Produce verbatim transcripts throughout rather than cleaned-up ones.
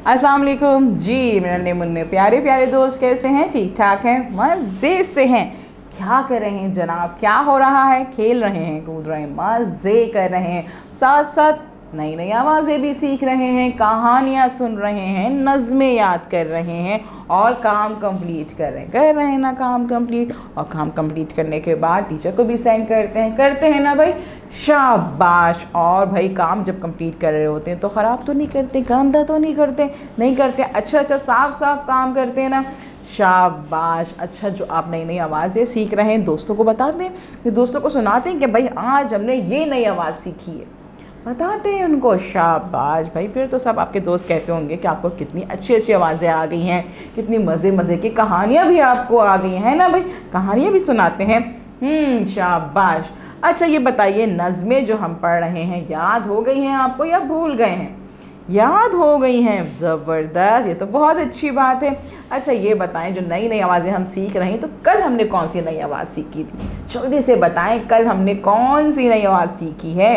अस्सलाम वालेकुम जी। मेरा नन्हे मुन्ने प्यारे प्यारे दोस्त कैसे हैं? ठीक ठाक हैं, मज़े से हैं। क्या कर रहे हैं जनाब? क्या हो रहा है? खेल रहे हैं, कूद रहे हैं, मज़े कर रहे हैं, साथ साथ नई नई आवाज़ें भी सीख रहे हैं, कहानियाँ सुन रहे हैं, नज़में याद कर रहे हैं और काम कंप्लीट कर रहे हैं कर रहे हैं ना काम कंप्लीट। और काम कंप्लीट करने के बाद टीचर को भी सेंड करते हैं करते हैं ना भाई, शाबाश। और भाई काम जब कंप्लीट कर रहे होते हैं तो ख़राब तो नहीं करते, गंदा तो नहीं करते नहीं करते अच्छा अच्छा साफ साफ काम करते हैं ना, शाबाश। अच्छा, जो आप नई नई आवाज़ें सीख रहे हैं दोस्तों को बताते हैं, कि दोस्तों को सुनाते हैं कि भाई आज हमने ये नई आवाज़ सीखी है, बताते हैं उनको, शाबाश भाई। फिर तो सब आपके दोस्त कहते होंगे कि आपको कितनी अच्छी अच्छी आवाज़ें आ गई हैं, कितनी मज़े मज़े की कहानियाँ भी आपको आ गई हैं ना भाई, कहानियाँ भी सुनाते हैं। हम्म शाबाश। अच्छा ये बताइए, नज़में जो हम पढ़ रहे हैं याद हो गई हैं आपको या भूल गए हैं? याद हो गई हैं, ज़बरदस्त, ये तो बहुत अच्छी बात है। अच्छा ये बताएं, जो नई नई आवाज़ें हम सीख रहे हैं, तो कल हमने कौन सी नई आवाज़ सीखी थी? जल्दी से बताएं, कल हमने कौन सी नई आवाज़ सीखी है?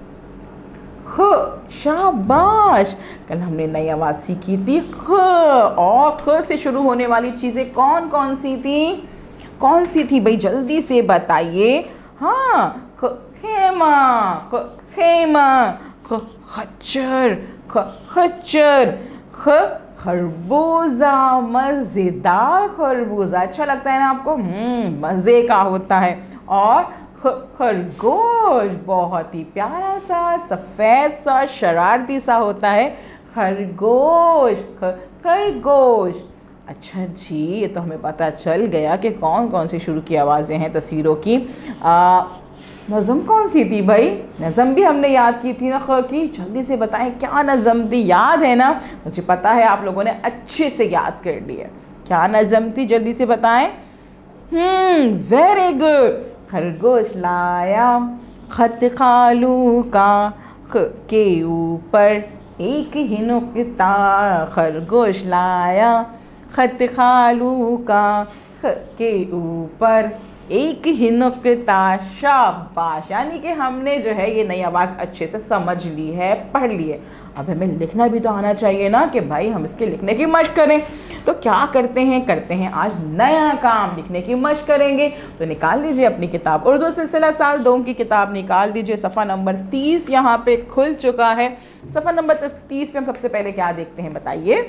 ख, शाबाश। कल हमने नई आवाज़ सीखी थी ख। और ख से शुरू होने वाली चीज़ें कौन कौन सी थी? कौन सी थी भाई, जल्दी से बताइए। हाँ, ख खेमा, ख खेमा, ख खच्चर, ख खच्चर, ख खरबूजा, मज़ेदार खरबूजा। अच्छा लगता है ना आपको? हम्म मज़े का होता है। और खरगोश, बहुत ही प्यारा सा, सफ़ेद सा, शरारती सा होता है खरगोश, खरगोश। अच्छा जी, ये तो हमें पता चल गया कि कौन कौन सी शुरू की आवाज़ें हैं तस्वीरों की। नज़म कौन सी थी भाई? नज़म भी हमने याद की थी ना ख की। जल्दी से बताएं क्या नज़म थी, याद है ना? मुझे पता है आप लोगों ने अच्छे से याद कर लिया। क्या नज़म थी, जल्दी से बताएं। Hmm very good. खरगोश लाया खत खालू का, ख के ऊपर एक ही नुक्ता। खरगोश लाया खत खालू का, ख के ऊपर एक ही नुक्ता। शाबाश। यानी कि हमने जो है ये नई आवाज़ अच्छे से समझ ली है, पढ़ ली है। अब हमें लिखना भी तो आना चाहिए ना, कि भाई हम इसके लिखने की मशक करें। तो क्या करते हैं करते हैं आज नया काम, लिखने की मशक करेंगे। तो निकाल लीजिए अपनी किताब, उर्दू सिलसिला साल दो की किताब निकाल दीजिए। सफ़ा नंबर तीस यहाँ पे खुल चुका है। सफ़ा नंबर तीस पे हम सबसे पहले क्या देखते हैं बताइए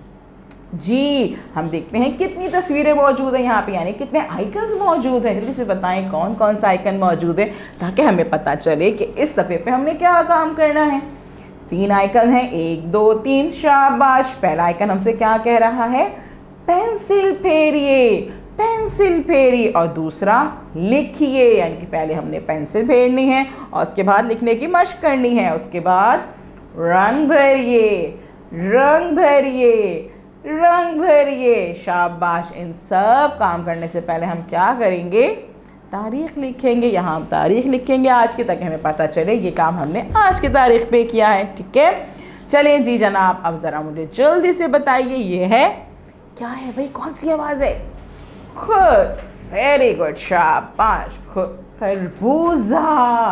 जी? हम देखते हैं कितनी तस्वीरें मौजूद हैं यहाँ पे, यानी कितने आइकन्स मौजूद हैं। जल्दी से बताएं कौन कौन सा आइकन मौजूद है, ताकि हमें पता चले कि इस सफ़े पे हमने क्या काम करना है। तीन आइकन हैं, एक दो तीन, शाबाश। पहला आइकन हमसे क्या कह रहा है? पेंसिल फेरिए, पेंसिल फेरिए। और दूसरा लिखिए, यानी कि पहले हमने पेंसिल फेरनी है और उसके बाद लिखने की मशक करनी है। उसके बाद रंग भरिए, रंग भरिए, रंग भरिए, शाबाश। इन सब काम करने से पहले हम क्या करेंगे? तारीख़ लिखेंगे। यहाँ हम तारीख़ लिखेंगे आज की, ताकि हमें पता चले ये काम हमने आज की तारीख़ पे किया है। ठीक है, चलें जी जनाब, अब ज़रा मुझे जल्दी से बताइए ये है क्या है भाई, कौन सी आवाज़ है? ख, वेरी गुड, शाबाश। ख खरबूजा,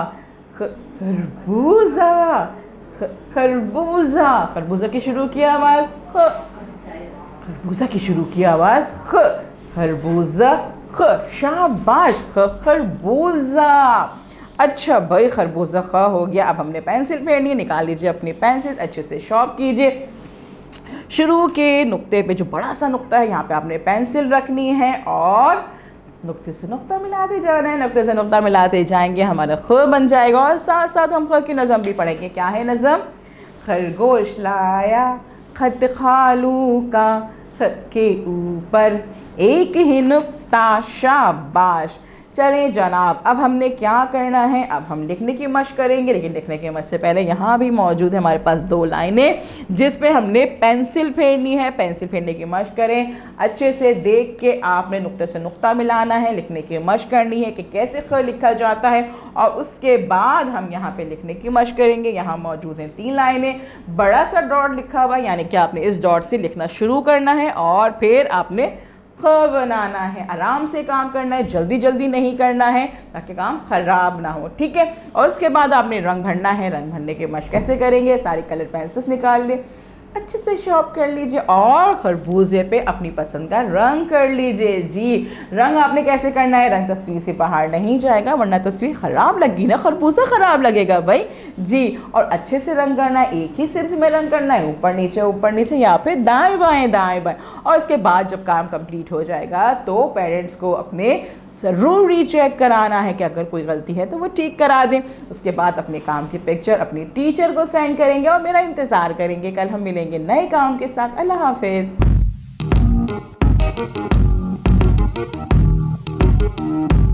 खरबूजा, खरबूजा। खरबूजा की शुरू की आवाज़ ख, खरबूजा की शुरू की आवाज़ ख, खरबूजा, ख, शाबाश। ख खरबूजा। अच्छा भाई, खरबूजा ख हो गया। अब हमने पेंसिल फेरनी है, निकाल लीजिए अपनी पेंसिल, अच्छे से शॉर्प कीजिए। शुरू के नुक्ते पे जो बड़ा सा नुक्ता है, यहाँ पे आपने पेंसिल रखनी है और नुक्ते से नुक्ता मिलाते जाना है। नुक्ते से नुक्ता मिलाते जाएंगे, हमारा ख बन जाएगा। और साथ साथ हम ख की नज़म भी पढ़ेंगे। क्या है नज़म? खरगोश लाया खत खालू का, खत के ऊपर एक ही नुक्ता। शाबाश। चलें जनाब, अब हमने क्या करना है? अब हम लिखने की मशक करेंगे, लेकिन लिखने की मशक से पहले यहाँ भी मौजूद है हमारे पास दो लाइनें, जिस पे हमने पेंसिल फेरनी है। पेंसिल फेरने की मशक करें, अच्छे से देख के आपने नुक्ते से नुक्ता मिलाना है, लिखने की मशक करनी है कि कैसे ख लिखा जाता है। और उसके बाद हम यहाँ पे लिखने की मशक करेंगे। यहाँ मौजूद हैं तीन लाइनें, बड़ा सा डॉट लिखा हुआ है, यानी कि आपने इस डॉट से लिखना शुरू करना है और फिर आपने ख बनाना है। आराम से काम करना है, जल्दी जल्दी नहीं करना है, ताकि काम ख़राब ना हो। ठीक है, और उसके बाद आपने रंग भरना है। रंग भरने के मशक कैसे करेंगे? सारी कलर पेंसिल्स निकाल लें, अच्छे से शॉप कर लीजिए और खरबूजे पे अपनी पसंद का रंग कर लीजिए। जी, रंग आपने कैसे करना है, रंग तस्वीर से बाहर नहीं जाएगा वरना तस्वीर ख़राब लगी ना, खरबूजा ख़राब लगेगा भाई। जी, और अच्छे से रंग करना है, एक ही सिर्फ में रंग करना है, ऊपर नीचे ऊपर नीचे या फिर दाएं बाएं दाएं बाएं। और इसके बाद जब काम कंप्लीट हो जाएगा तो पेरेंट्स को अपने ज़रूर रीचेक कराना है कि अगर कोई गलती है तो वो ठीक करा दें। उसके बाद अपने काम की पिक्चर अपनी टीचर को सेंड करेंगे और मेरा इंतज़ार करेंगे। कल हम मिलेंगे नए काम के साथ। अल्लाह हाफिज़।